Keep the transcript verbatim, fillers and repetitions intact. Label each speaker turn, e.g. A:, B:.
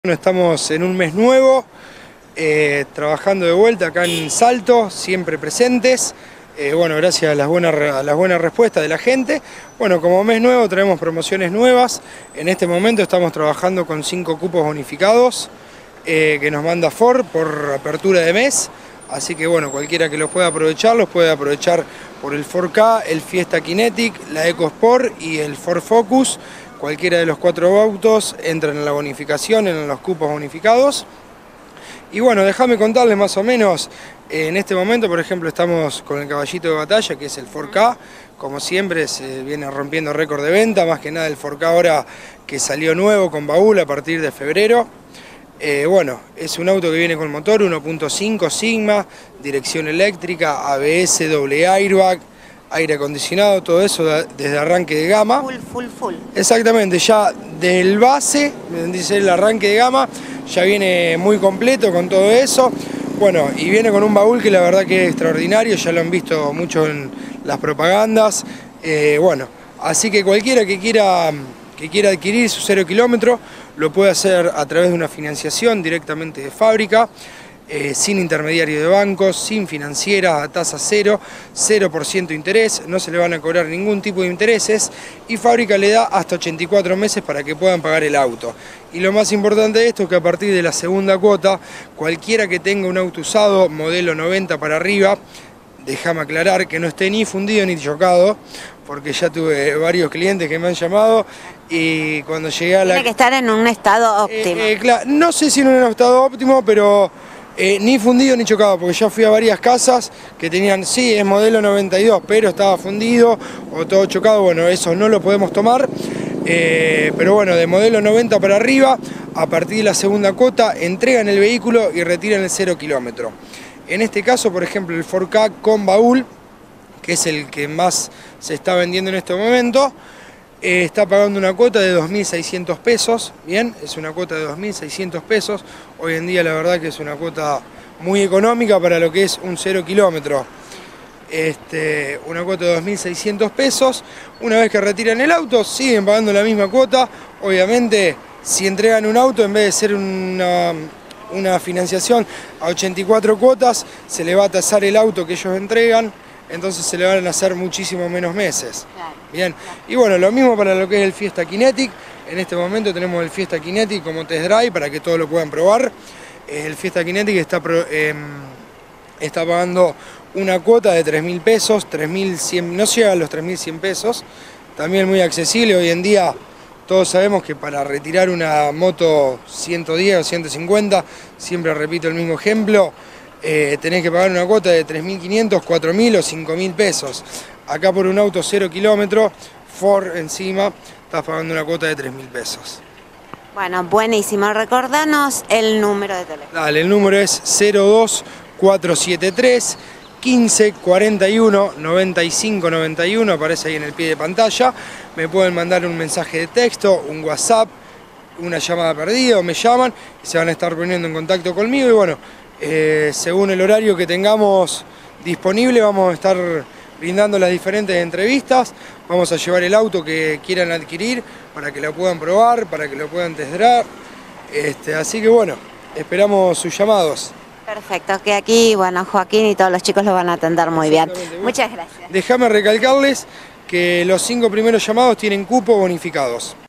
A: Bueno, estamos en un mes nuevo, eh, trabajando de vuelta acá en Salto, siempre presentes. Eh, bueno, gracias a las, buenas, a las buenas respuestas de la gente. Bueno, como mes nuevo traemos promociones nuevas. En este momento estamos trabajando con cinco cupos bonificados eh, que nos manda Ford por apertura de mes. Así que bueno, cualquiera que los pueda aprovechar, los puede aprovechar por el Ford Ka, el Fiesta Kinetic, la EcoSport y el Ford Focus. Cualquiera de los cuatro autos entran en la bonificación, en los cupos bonificados. Y bueno, déjame contarles más o menos, eh, en este momento, por ejemplo, estamos con el caballito de batalla, que es el Ford Ka. Como siempre, se viene rompiendo récord de venta, más que nada el Ford Ka ahora que salió nuevo con baúl a partir de febrero. Eh, bueno, es un auto que viene con motor uno punto cinco Sigma, dirección eléctrica, A B S, doble airbag, aire acondicionado, todo eso desde arranque de gama.
B: Full, full, full.
A: Exactamente, ya del base, dice el arranque de gama, ya viene muy completo con todo eso. Bueno, y viene con un baúl que la verdad que es extraordinario, ya lo han visto mucho en las propagandas. Eh, bueno, así que cualquiera que quiera, que quiera adquirir su cero kilómetro, lo puede hacer a través de una financiación directamente de fábrica. Eh, sin intermediario de bancos, sin financiera, a tasa cero, cero por ciento interés, no se le van a cobrar ningún tipo de intereses y fábrica le da hasta ochenta y cuatro meses para que puedan pagar el auto. Y lo más importante de esto es que a partir de la segunda cuota, cualquiera que tenga un auto usado, modelo noventa para arriba, déjame aclarar que no esté ni fundido ni chocado, porque ya tuve varios clientes que me han llamado y cuando llegué a la...
B: Tiene que estar en un estado óptimo.
A: Eh, eh, claro, no sé si en un estado óptimo, pero... Eh, ni fundido ni chocado, porque ya fui a varias casas que tenían, sí, es modelo noventa y dos, pero estaba fundido o todo chocado. Bueno, eso no lo podemos tomar, eh, pero bueno, de modelo noventa para arriba, a partir de la segunda cuota, entregan el vehículo y retiran el cero kilómetro. En este caso, por ejemplo, el Ford Ka con baúl, que es el que más se está vendiendo en este momento, Eh, está pagando una cuota de dos mil seiscientos pesos, bien, es una cuota de dos mil seiscientos pesos, hoy en día la verdad que es una cuota muy económica para lo que es un cero kilómetro, este, una cuota de dos mil seiscientos pesos, una vez que retiran el auto siguen pagando la misma cuota, obviamente si entregan un auto en vez de ser una, una financiación a ochenta y cuatro cuotas, se le va a tasar el auto que ellos entregan, entonces se le van a hacer muchísimo menos meses.
B: Claro,
A: bien,
B: claro.
A: Y bueno, lo mismo para lo que es el Fiesta Kinetic. En este momento tenemos el Fiesta Kinetic como test drive para que todos lo puedan probar. El Fiesta Kinetic está, eh, está pagando una cuota de tres mil pesos, tres mil cien, no llega a los tres mil cien pesos, también muy accesible. Hoy en día todos sabemos que para retirar una moto ciento diez o ciento cincuenta, siempre repito el mismo ejemplo, Eh, tenés que pagar una cuota de tres mil quinientos, cuatro mil o cinco mil pesos. Acá por un auto cero kilómetro, Ford encima, estás pagando una cuota de tres mil pesos.
B: Bueno, buenísimo. Recordanos el número de teléfono.
A: Dale, el número es cero dos cuatro siete tres, quince cuarenta y uno, noventa y cinco noventa y uno, aparece ahí en el pie de pantalla. Me pueden mandar un mensaje de texto, un WhatsApp, una llamada perdida o me llaman y se van a estar poniendo en contacto conmigo y bueno, Eh, según el horario que tengamos disponible vamos a estar brindando las diferentes entrevistas, vamos a llevar el auto que quieran adquirir para que lo puedan probar, para que lo puedan test drive, este, así que bueno, esperamos sus llamados.
B: Perfecto, que aquí, bueno, Joaquín y todos los chicos lo van a atender muy bien. Muchas gracias.
A: Déjame recalcarles que los cinco primeros llamados tienen cupo bonificados.